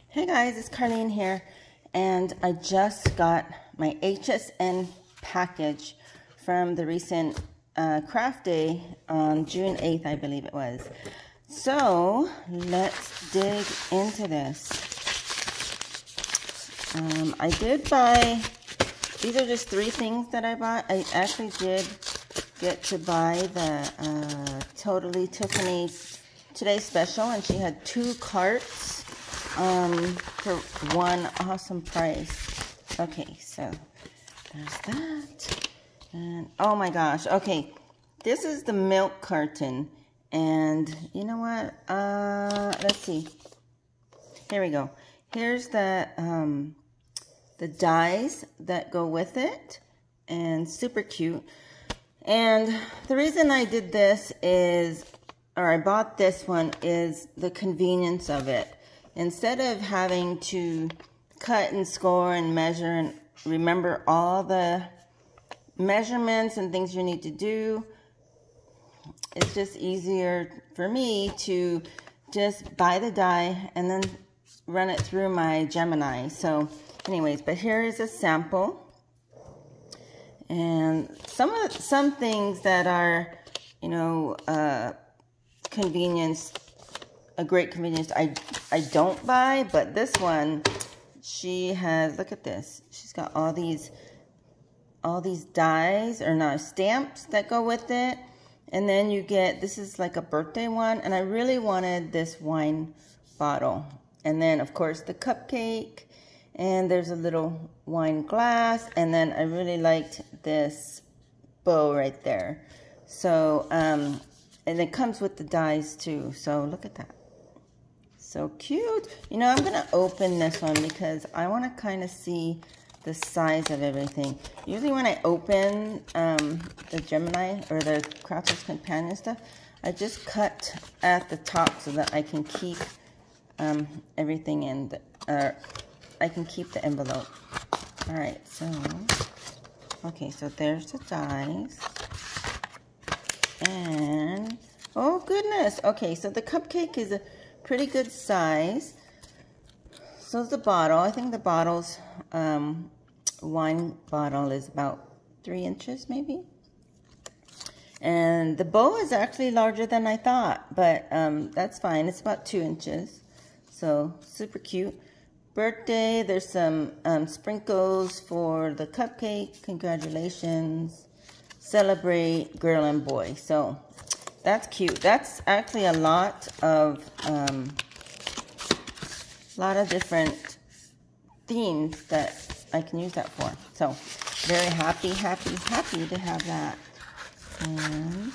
Hey guys, it's Carlene here, and I just got my HSN package from the recent craft day on June 8th, I believe it was. So let's dig into this. I did buy, these are just 3 things that I bought. I actually did get to buy the Totally Tiffany Today Special, and she had 2 carts for one awesome price. Okay, so there's that. And oh my gosh, okay, this is the milk carton, and you know what, let's see, here we go. Here's the dies that go with it, and super cute. And the reason I did this is, or I bought this one, is the convenience of it. Instead of having to cut and score and measure and remember all the measurements and things you need to do, it's just easier for me to just buy the die and then run it through my Gemini. So anyways, but here is a sample. And some things that are, you know, convenience, a great convenience, I don't buy, but this one, she has, look at this, she's got all these dies, or not, stamps that go with it. And then you get, this is like a birthday one, and I really wanted this wine bottle. And then of course the cupcake, and there's a little wine glass, and then I really liked this bow right there. So and it comes with the dies too, so look at that. So cute. You know, I'm going to open this one because I want to kind of see the size of everything. Usually when I open the Gemini or the Crafters Companion stuff, I just cut at the top so that I can keep everything in, I can keep the envelope. All right, so, okay, so there's the dies. And, oh goodness, okay, so the cupcake is a pretty good size. So is the bottle. I think the bottle's wine bottle is about 3 inches maybe. And the bow is actually larger than I thought, but that's fine. It's about 2 inches. So super cute. Birthday, there's some sprinkles for the cupcake. Congratulations. Celebrate girl and boy. So that's cute. That's actually a lot of different themes that I can use that for. So very happy to have that. And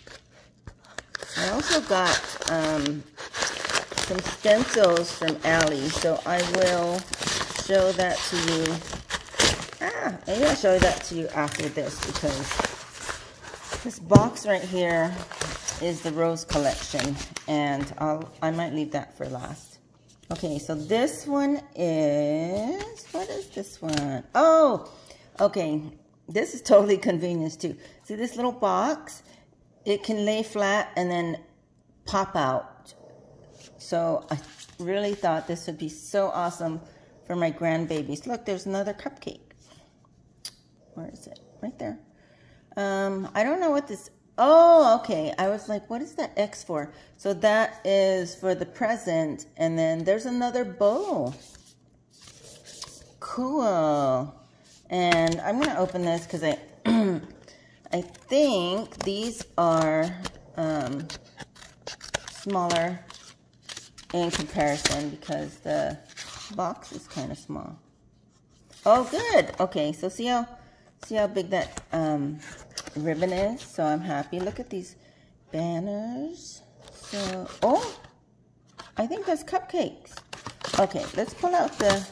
I also got some stencils from Allie, so I will show that to you. Maybe I'll show that to you after this, because this box right here is the Rose collection, and I might leave that for last. Okay, so this one is, what is this one? Oh, okay, this is totally convenience too. See this little box? It can lay flat and then pop out. So I really thought this would be so awesome for my grandbabies. Look, there's another cupcake. Where is it? Right there. I don't know what this, oh, okay. I was like, what is that X for? So that is for the present. And then there's another bow. Cool. And I'm going to open this because I think these are smaller in comparison because the box is kind of small. Oh, good. Okay, so see how big that ribbon is? So I'm happy. Look at these banners. So, oh, I think that's cupcakes. Okay, let's pull out the,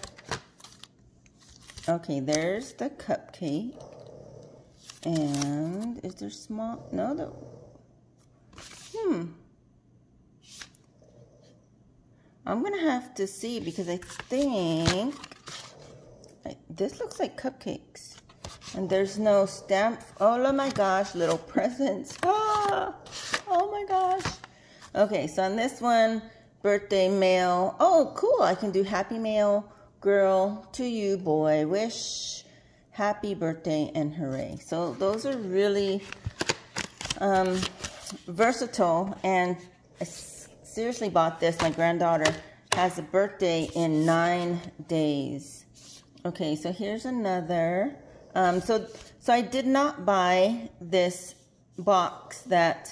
okay, there's the cupcake. And is there small, no, I'm going to have to see, because I think, this looks like cupcakes. And there's no stamp. Oh my gosh, little presents. Oh my gosh. Okay, so on this one, birthday mail. Oh, cool. I can do happy mail, girl, to you, boy. Wish, happy birthday, and hooray. So those are really versatile. And I seriously bought this. My granddaughter has a birthday in 9 days. Okay, so here's another. So I did not buy this box that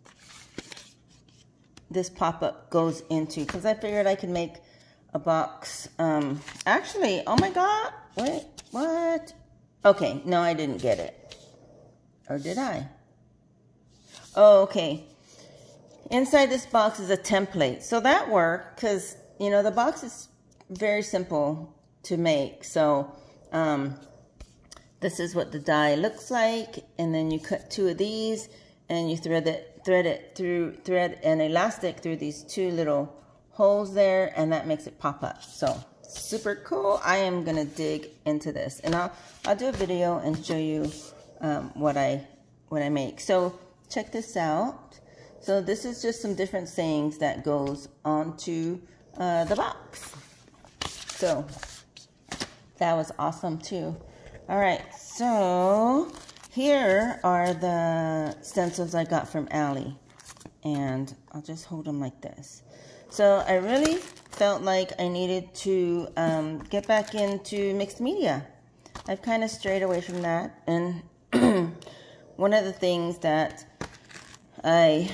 this pop-up goes into, because I figured I could make a box. Actually, oh my God, wait, what? Okay, no, I didn't get it. Or did I? Oh, okay. Inside this box is a template. So that worked, because, you know, the box is very simple to make. So, this is what the die looks like, and then you cut 2 of these, and you thread an elastic through these 2 little holes there, and that makes it pop up. So super cool. I am gonna dig into this, and I'll do a video and show you what I make. So check this out. So this is just some different sayings that goes onto the box. So that was awesome too. All right, so here are the stencils I got from Allie, and I'll just hold them like this. So I really felt like I needed to get back into mixed media. I've kind of strayed away from that, and one of the things that I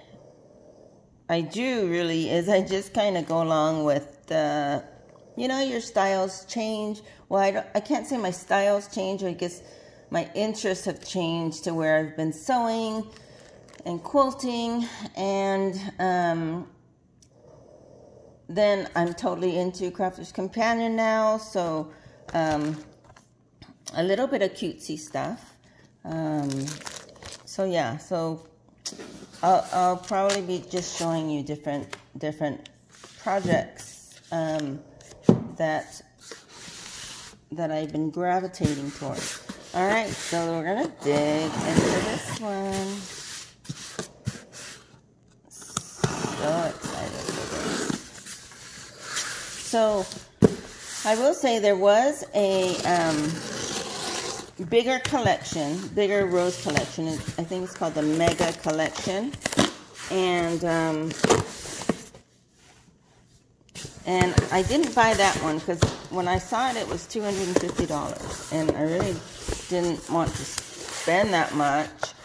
do really is I just kind of go along with the, you know, your styles change. Well, I can't say my styles change. I guess my interests have changed to where I've been sewing and quilting, and then I'm totally into Crafter's Companion now. So a little bit of cutesy stuff. So yeah, so I'll probably be just showing you different projects that I've been gravitating towards. All right, so we're gonna dig into this one. So excited for this. So I will say there was a bigger collection, bigger rose collection. I think it's called the Mega Collection, and I didn't buy that one because when I saw it, it was $250, and I really didn't want to spend that much.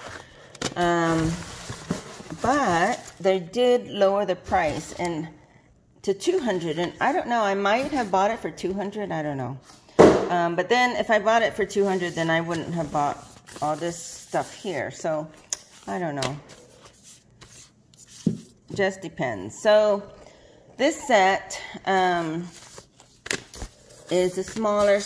But they did lower the price and to $200, and I don't know, I might have bought it for $200, I don't know. But then if I bought it for $200, then I wouldn't have bought all this stuff here. So I don't know. Just depends. So this set is a smaller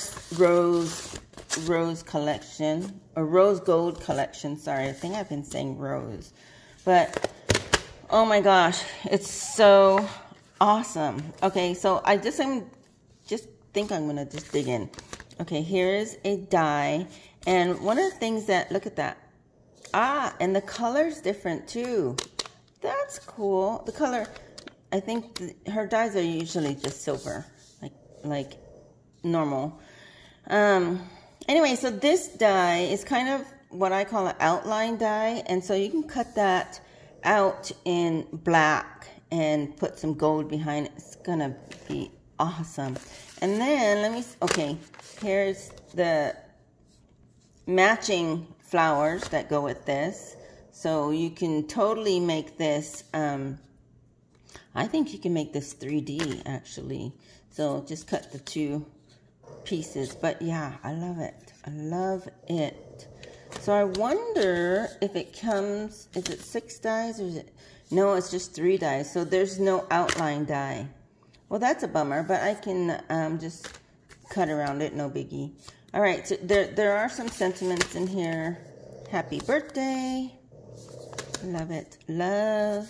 rose collection, or rose gold collection. Sorry, I think I've been saying rose. But oh my gosh, it's so awesome. Okay, so I just think I'm gonna just dig in. Okay, here's a die, and one of the things that, look at that. Ah, and the color's different too. That's cool. The color, I think her dies are usually just silver, like normal. Anyway, so this die is kind of what I call an outline die, and so you can cut that out in black and put some gold behind it. It's gonna be awesome. And then okay, here's the matching flowers that go with this. So you can totally make this, I think you can make this 3D actually. So just cut the 2 pieces. But yeah, I love it. I love it. So I wonder if it comes, is it 6 dies or is it, no, it's just 3 dies. So there's no outline die. Well, that's a bummer, but I can just cut around it, no biggie. All right, so there are some sentiments in here. Happy birthday. Love it. Love.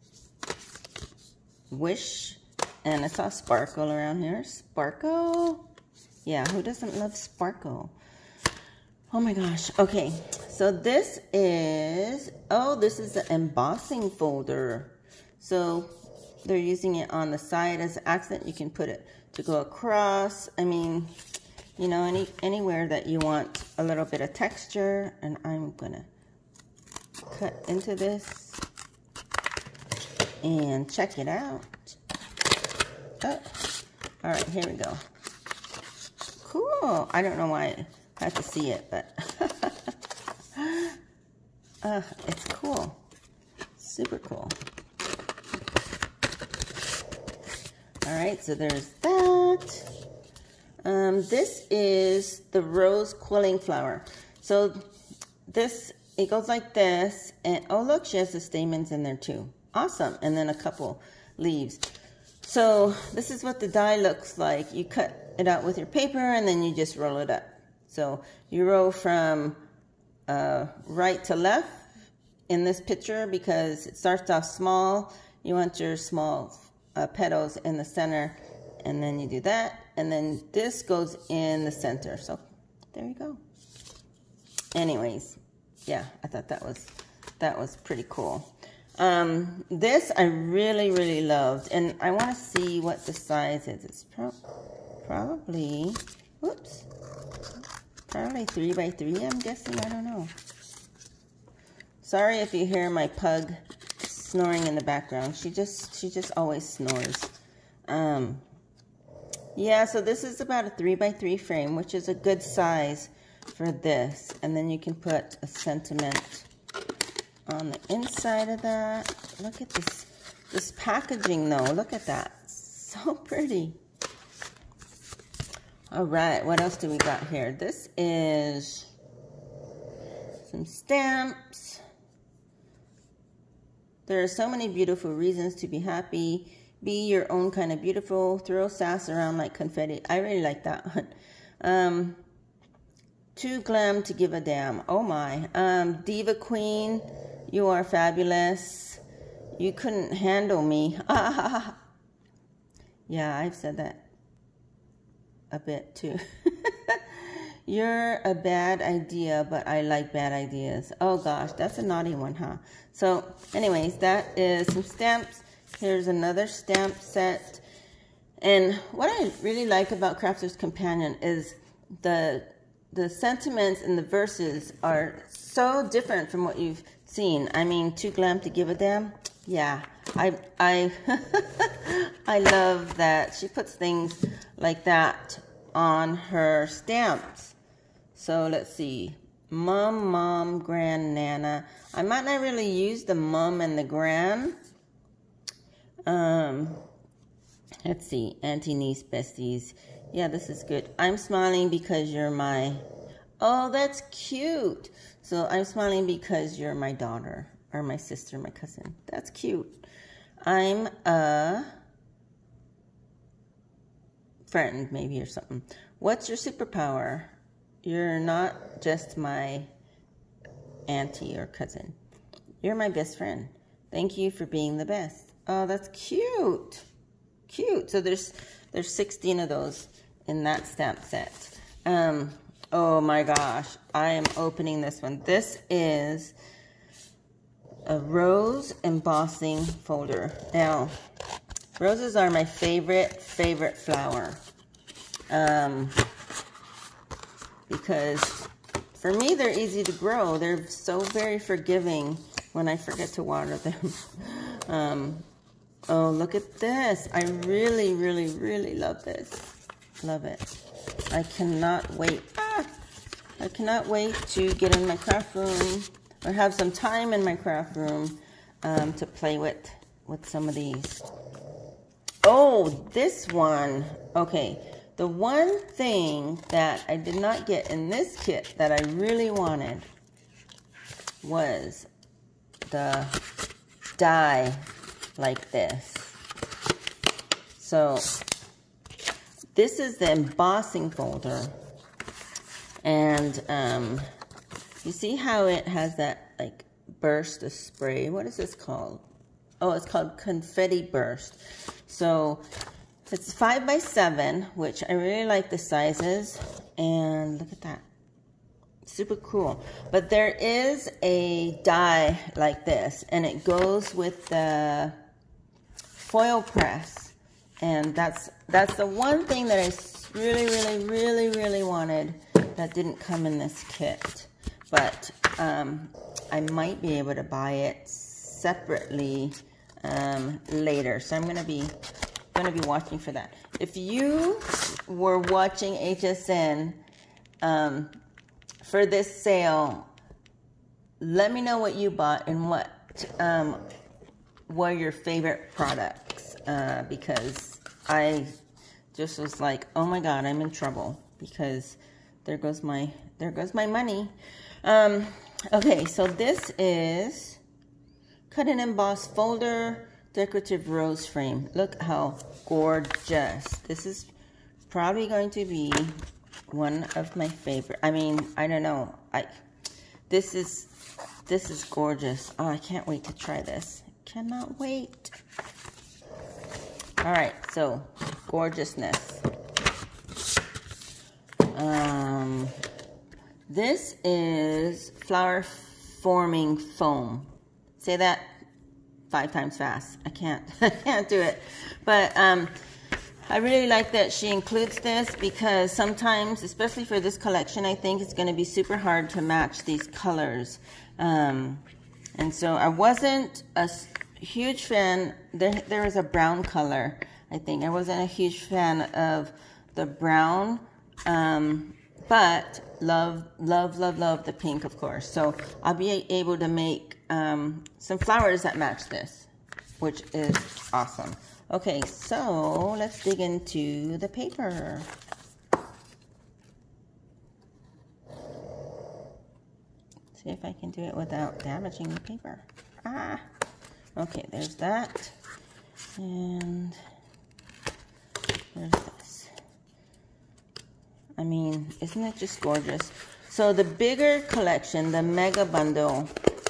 Wish. And I saw sparkle around here. Sparkle. Yeah, who doesn't love sparkle? Oh my gosh. Okay, so this is, oh, this is the embossing folder. So they're using it on the side as an accent. You can put it to go across. I mean, you know, anywhere that you want a little bit of texture. And I'm gonna cut into this and check it out. Oh, all right, here we go. Cool. I don't know why I have to see it, but it's cool. Super cool. All right, so there's that. This is the rose quilling flower. So this, it goes like this, and oh look, she has the stamens in there too. Awesome. And then a couple leaves. So this is what the die looks like. You cut it out with your paper and then you just roll it up. So you roll from right to left in this picture because it starts off small. You want your small petals in the center, and then you do that, and then this goes in the center. So there you go. Anyways, yeah, I thought that was pretty cool. This I really loved, and I want to see what the size is. It's probably, whoops, probably 3 by 3, I'm guessing. I don't know. Sorry if you hear my pug snoring in the background. She just always snores. Yeah, so this is about a 3 by 3 frame, which is a good size for this. And then you can put a sentiment on the inside of that. Look at this packaging though. Look at that. So pretty. All right, what else do we got here? This is some stamps. There are so many beautiful reasons to be happy. Be your own kind of beautiful. Throw sass around like confetti. I really like that one. Too glam to give a damn. Oh my. Diva Queen, you are fabulous. You couldn't handle me. Yeah, I've said that a bit too. You're a bad idea, but I like bad ideas. Oh gosh, that's a naughty one, huh? So anyways, that is some stamps. Here's another stamp set. And what I really like about Crafter's Companion is the sentiments and the verses are so different from what you've seen. I mean, too glam to give a damn. Yeah, I I love that she puts things like that on her stamps. So let's see. Mom, Gran, Nana. I might not really use the mom and the gran. Let's see. Auntie, niece, besties. Yeah, this is good. I'm smiling because you're my... Oh, that's cute. So I'm smiling because you're my daughter or my sister, my cousin. That's cute. I'm a friend, maybe, or something. What's your superpower? You're not just my auntie or cousin. You're my best friend. Thank you for being the best. Oh, that's cute. Cute. So there's 16 of those in that stamp set. Oh my gosh, I am opening this one. This is a rose embossing folder. Now, roses are my favorite flower. Because for me, they're easy to grow. They're so very forgiving when I forget to water them. Oh, look at this. I really love this. Love it. I cannot wait. I cannot wait to get in my craft room or have some time in my craft room to play with some of these. Oh, this one. Okay. The one thing that I did not get in this kit that I really wanted was the die like this. So this is the embossing folder, and you see how it has that like burst of spray. What is this called? Oh, it's called confetti burst. So it's 5 by 7, which I really like the sizes, and look at that. Super cool. But there is a die like this, and it goes with the foil press. And that's the one thing that I really wanted that didn't come in this kit. But I might be able to buy it separately later. So I'm gonna be watching for that. If you were watching HSN for this sale, let me know what you bought and what were your favorite products, because I just was like, oh my God, I'm in trouble, because there goes my money. Okay, so this is cut and emboss folder decorative rose frame. Look how gorgeous. This is probably going to be one of my favorite. I mean, I don't know. This is gorgeous. Oh, I can't wait to try this. Cannot wait. All right, so gorgeousness. This is flower forming foam. Say that 5 times fast. I can't do it. But I really like that she includes this, because sometimes, especially for this collection, I think it's going to be super hard to match these colors. And so I wasn't a huge fan. There is a brown color, I think. I wasn't a huge fan of the brown, but love the pink, of course. So I'll be able to make some flowers that match this, which is awesome. Okay, so let's dig into the paper. See if I can do it without damaging the paper. Ah, okay, there's that. And there's this. I mean, isn't it just gorgeous? So the bigger collection, the mega bundle,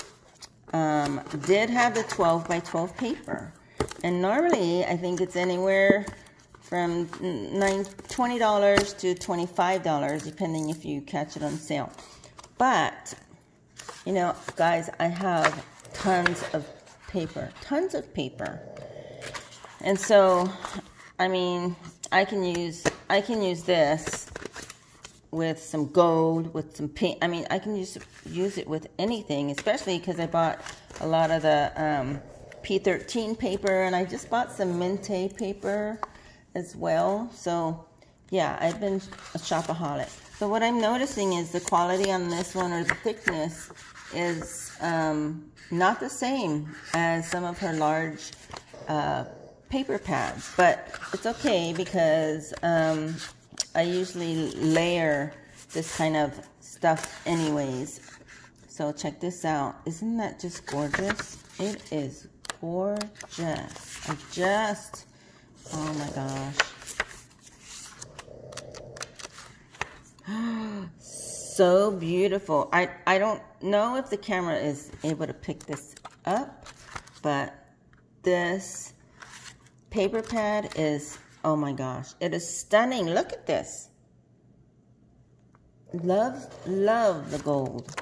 did have the 12 by 12 paper. And normally, I think it's anywhere from $20 to $25, depending if you catch it on sale. But, you know, guys, I have tons of paper. And so, I mean, I can use this with some gold, with some pink. I mean, I can use it with anything, especially because I bought a lot of the P13 paper, and I just bought some Mente paper as well. So yeah, I've been a shopaholic. So what I'm noticing is the quality on this one, or the thickness, is not the same as some of her large paper pads, but it's okay, because I usually layer this kind of stuff anyways. So check this out. Isn't that just gorgeous? It is gorgeous. Oh my gosh. So beautiful. I don't know if the camera is able to pick this up, but this paper pad is, oh my gosh, it is stunning. Look at this. Love the gold.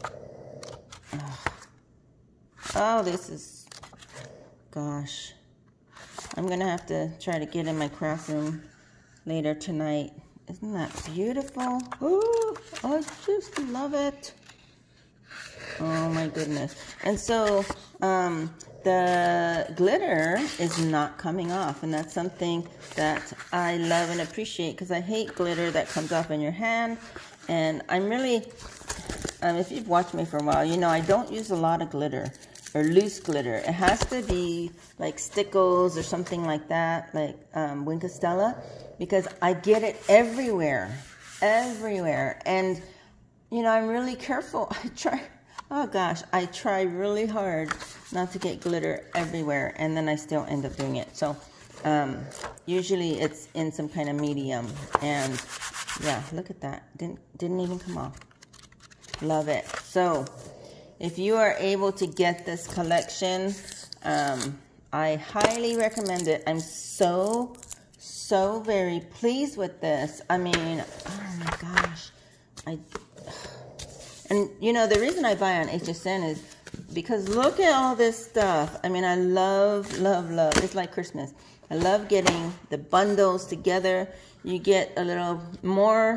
Oh, this is, gosh. I'm going to have to try to get in my craft room later tonight. Isn't that beautiful? Ooh, I just love it. Oh my goodness. And so the glitter is not coming off, and that's something that I love and appreciate, because I hate glitter that comes off in your hand. And I'm really, if you've watched me for a while, you know I don't use a lot of glitter, or loose glitter. It has to be like Stickles or something like that, like Wink of Stella, because I get it everywhere. And, you know, I'm really careful. I try really hard not to get glitter everywhere, and then I still end up doing it. So usually it's in some kind of medium, and yeah, look at that. Didn't even come off. Love it. So if you are able to get this collection, I highly recommend it. I'm so very pleased with this. I mean, oh my gosh. And you know, the reason I buy on HSN is because look at all this stuff. I mean, I love, love, love. It's like Christmas. I love getting the bundles together. You get a little more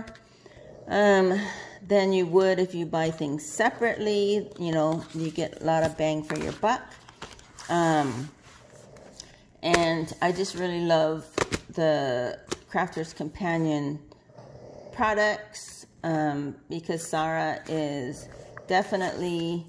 than you would if you buy things separately. You know, you get a lot of bang for your buck. And I just really love the Crafter's Companion products because Sarah is definitely,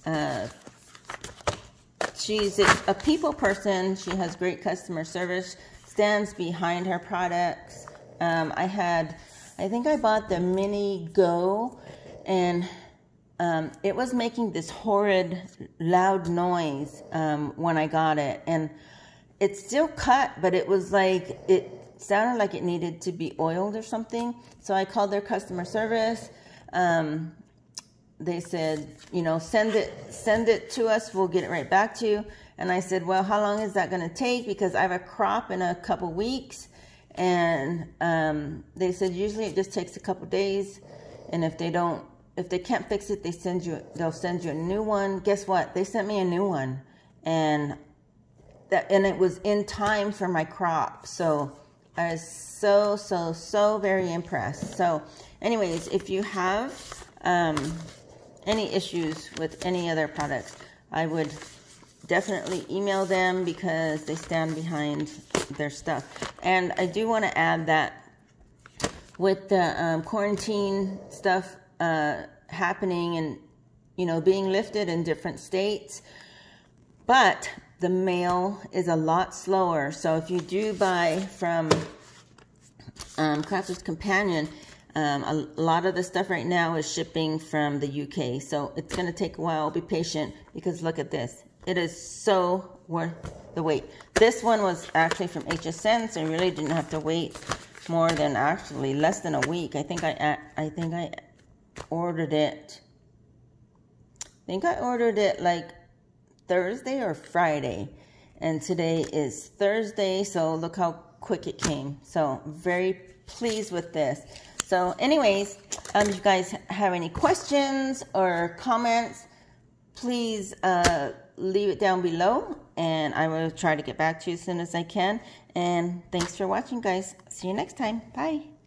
she's a people person. She has great customer service, stands behind her products. I think I bought the Mini Go, and it was making this horrid loud noise when I got it, and it still cut, but it was like, it sounded like it needed to be oiled or something. So I called their customer service. They said, you know, send it to us, we'll get it right back to you. And I said, well, how long is that going to take? Because I have a crop in a couple weeks. And they said usually it just takes a couple days, and if they can't fix it, they'll send you a new one. Guess what? They sent me a new one, and it was in time for my crop. So I was so very impressed. So anyways, if you have any issues with any other products, I would definitely email them because they stand behind their stuff. And I do want to add that with the quarantine stuff happening and, you know, being lifted in different states, but the mail is a lot slower. So if you do buy from Crafter's Companion, a lot of the stuff right now is shipping from the UK. So it's going to take a while. Be patient, because look at this. It is so worth the wait. This one was actually from HSN, so I really didn't have to wait more than actually less than a week. I think I ordered it. I think I ordered it like Thursday or Friday, and today is Thursday. So look how quick it came. So very pleased with this. So anyways, if you guys have any questions or comments, please leave it down below, and I will try to get back to you as soon as I can. And thanks for watching, guys. See you next time. Bye.